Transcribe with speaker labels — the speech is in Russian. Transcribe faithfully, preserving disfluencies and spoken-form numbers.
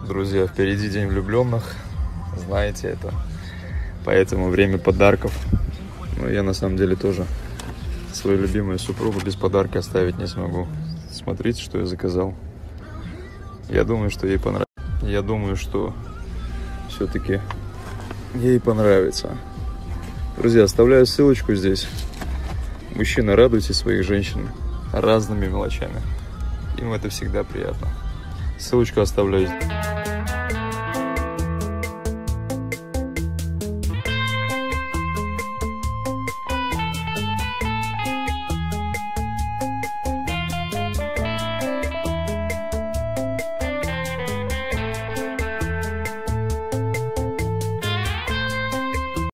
Speaker 1: Друзья, впереди день влюбленных, знаете это, поэтому время подарков. Но я на самом деле тоже свою любимую супругу без подарка оставить не смогу. Смотрите, что я заказал. Я думаю, что ей понравится. Я думаю, что все-таки ей понравится. Друзья, оставляю ссылочку здесь. Мужчина, радуйте своих женщин разными мелочами. Им это всегда приятно. Ссылочку оставляю здесь.